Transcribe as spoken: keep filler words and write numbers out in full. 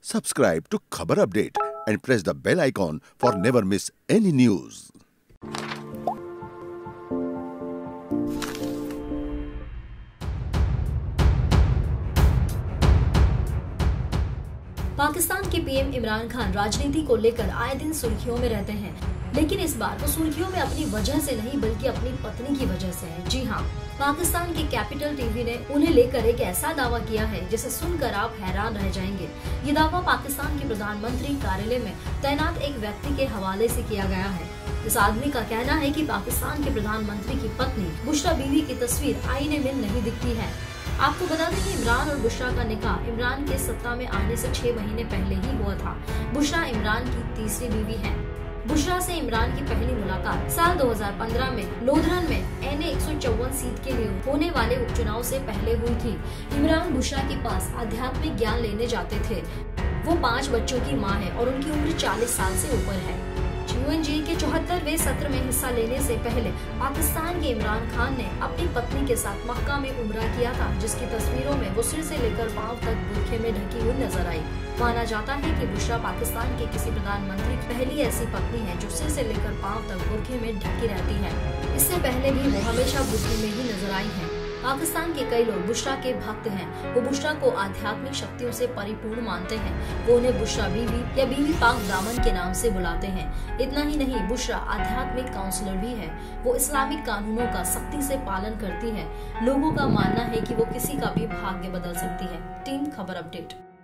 Subscribe to Khabar Update and press the bell icon for never miss any news. Pakistan के PM Imran Khan राजनीति को लेकर आए दिन सुर्खियों में रहते हैं, लेकिन इस बार वो सुर्खियों में अपनी वजह से नहीं बल्कि अपनी पत्नी की वजह से है। जी हाँ, पाकिस्तान के कैपिटल टीवी ने उन्हें लेकर एक ऐसा दावा किया है जिसे सुनकर आप हैरान रह जाएंगे। ये दावा पाकिस्तान के प्रधानमंत्री कार्यालय में तैनात एक व्यक्ति के हवाले से किया गया है। इस आदमी का कहना है कि पाकिस्तान के प्रधानमंत्री की पत्नी बुशरा बीवी की तस्वीर आईने में नहीं दिखती है। आपको बता दें कि इमरान और बुशरा का निकाह इमरान के सत्ता में आने से छह महीने पहले ही हुआ था। बुशरा इमरान की तीसरी बीवी है। बुशरा से इमरान की पहली मुलाकात साल दो हज़ार पंद्रह में लोधरन में एन ए एक सौ चौवन सीट के लिए होने वाले उपचुनाव से पहले हुई थी। इमरान बुशरा के पास आध्यात्मिक ज्ञान लेने जाते थे। वो पाँच बच्चों की माँ है और उनकी उम्र चालीस साल से ऊपर है। यूएनजी के चौहत्तरवें सत्र में हिस्सा लेने से पहले पाकिस्तान के इमरान खान ने अपनी पत्नी के साथ मक्का में उम्रा किया था, जिसकी तस्वीरों में वो सिर से लेकर पांव तक बुर्खे में ढकी हुई नजर आई। माना जाता है कि बुशरा पाकिस्तान के किसी प्रधानमंत्री की पहली ऐसी पत्नी है जो सिर से लेकर पांव तक बुर्खे में ढकी रहती है। इससे पहले भी वो हमेशा बुर्खे में ही नजर आई है। पाकिस्तान के कई लोग बुशरा के भक्त हैं। वो बुशरा को आध्यात्मिक शक्तियों से परिपूर्ण मानते हैं। वो उन्हें बुशरा बीवी या बीवी पाक दामन के नाम से बुलाते हैं। इतना ही नहीं, बुशरा आध्यात्मिक काउंसलर भी है। वो इस्लामिक कानूनों का सख्ती से पालन करती है। लोगों का मानना है कि वो किसी का भी भाग्य बदल सकती है। टीम खबर अपडेट।